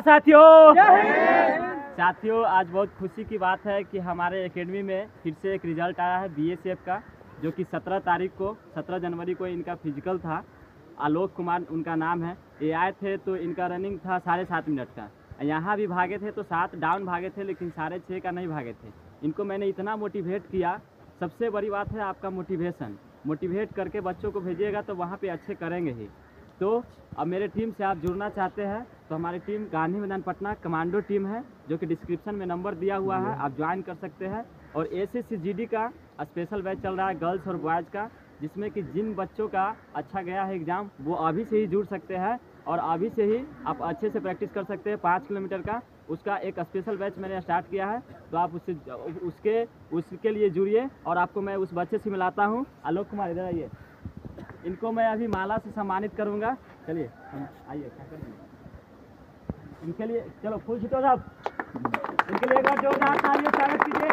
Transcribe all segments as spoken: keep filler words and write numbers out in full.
साथियों। साथियों आज बहुत खुशी की बात है कि हमारे एकेडमी में फिर से एक रिजल्ट आया है बीएसएफ का, जो कि सत्रह तारीख को सत्रह जनवरी को इनका फिजिकल था। आलोक कुमार उनका नाम है। ये आए थे तो इनका रनिंग था साढ़े सात मिनट का। यहाँ भी भागे थे तो सात डाउन भागे थे, लेकिन साढ़े छः का नहीं भागे थे। इनको मैंने इतना मोटिवेट किया। सबसे बड़ी बात है आपका मोटिवेशन। मोटिवेट करके बच्चों को भेजिएगा तो वहाँ पे अच्छे करेंगे ही। तो अब मेरे टीम से आप जुड़ना चाहते हैं तो हमारी टीम गांधी मैदान पटना कमांडो टीम है, जो कि डिस्क्रिप्शन में नंबर दिया हुआ है, आप ज्वाइन कर सकते हैं। और S S C G D का स्पेशल बैच चल रहा है गर्ल्स और बॉयज़ का, जिसमें कि जिन बच्चों का अच्छा गया है एग्ज़ाम वो अभी से ही जुड़ सकते हैं और अभी से ही आप अच्छे से प्रैक्टिस कर सकते हैं। पाँच किलोमीटर का उसका एक स्पेशल बैच मैंने स्टार्ट किया है, तो आप उससे उसके उसके लिए जुड़िए। और आपको मैं उस बच्चे से मिलाता हूँ। आलोक कुमार इधर आइए, इनको मैं अभी माला से सम्मानित करूँगा। चलिए आइए, क्या करेंगे इनके लिए। चलो फुल छुटो साहब, इनके लिए एक बार जोरदार तालियों से स्वागत कीजिए।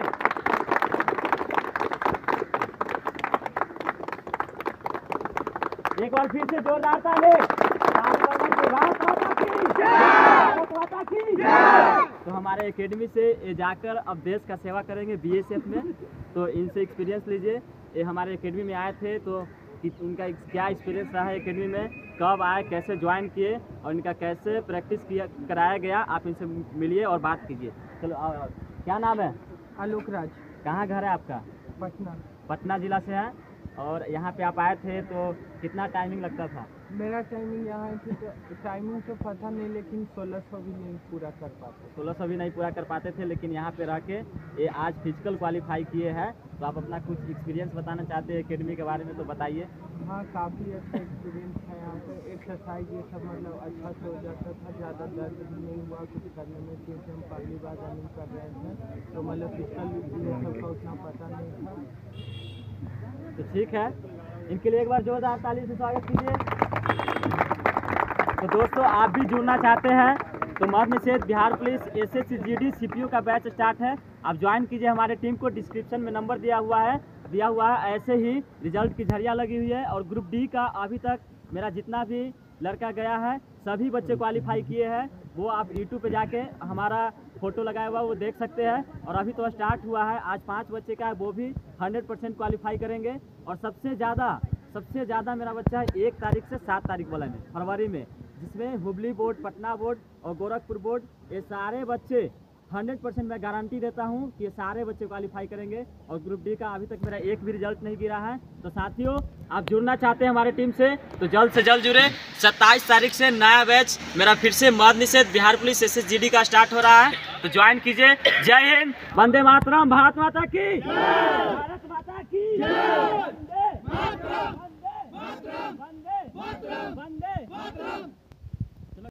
एक बार फिर से जोरदार ताली। तो हमारे एकेडमी से ये जाकर अब देश का सेवा करेंगे बीएसएफ में, तो इनसे एक्सपीरियंस लीजिए। ये हमारे एकेडमी में आए थे तो उनका क्या एक्सपीरियंस रहा है एकेडमी में, कब आए, कैसे ज्वाइन किए और इनका कैसे प्रैक्टिस किया कराया गया, आप इनसे मिलिए और बात कीजिए। चलो आ, आ, क्या नाम है? आलोक राज। कहाँ घर है आपका? पटना। पटना जिला से है। और यहाँ पे आप आए थे तो कितना टाइमिंग लगता था? मेरा टाइमिंग यहाँ थी तो टाइमिंग तो पता नहीं, लेकिन सोलह सौ भी नहीं पूरा कर पाते सोलह सौ भी नहीं पूरा कर पाते थे, लेकिन यहाँ पे रह के ये आज फिजिकल क्वालिफाई किए हैं। तो आप अपना कुछ एक्सपीरियंस बताना चाहते हैं एकेडमी के बारे में, तो बताइए। हाँ, काफ़ी अच्छा एक्सपीरियंस है यहाँ पे। एक्सरसाइज ये सब मतलब अच्छा से हो जाता था, ज़्यादा दर्द भी नहीं हुआ कुछ करने में, क्योंकि हम पहली बार रनिंग कर रहे थे तो मतलब फिजिकल ये सब का उतना पता नहीं था। तो ठीक है, इनके लिए एक बार जोरदार ताली से स्वागत कीजिए। तो दोस्तों आप भी जुड़ना चाहते हैं तो मद्य निषेध Bihar police S S C G D C P U का बैच स्टार्ट है। आप ज्वाइन कीजिए हमारे टीम को। डिस्क्रिप्शन में नंबर दिया हुआ है दिया हुआ है ऐसे ही रिजल्ट की झड़ियाँ लगी हुई है। और ग्रुप डी का अभी तक मेरा जितना भी लड़का गया है सभी बच्चे क्वालिफाई किए हैं। वो आप यूट्यूब पे जाके हमारा फोटो लगाया हुआ वो देख सकते हैं। और अभी तो स्टार्ट हुआ है, आज पाँच बच्चे का है, वो भी हंड्रेड परसेंट क्वालिफाई करेंगे। और सबसे ज़्यादा सबसे ज़्यादा मेरा बच्चा है एक तारीख से सात तारीख वाला में फरवरी में, जिसमें हुबली बोर्ड, पटना बोर्ड और गोरखपुर बोर्ड, ये सारे बच्चे हंड्रेड परसेंट मैं गारंटी देता हूँ कि ये सारे बच्चे क्वालिफाई करेंगे। और ग्रुप डी का अभी तक मेरा एक भी रिजल्ट नहीं गिरा है। तो साथियों आप जुड़ना चाहते हैं हमारे टीम से तो जल्द से जल्द जुड़े। सत्ताईस तारीख से नया बैच मेरा फिर से मद्य निषेध Bihar police S S G D का स्टार्ट हो रहा है, तो ज्वाइन कीजिए। जय हिंद, वंदे मातरम, भारत माता की।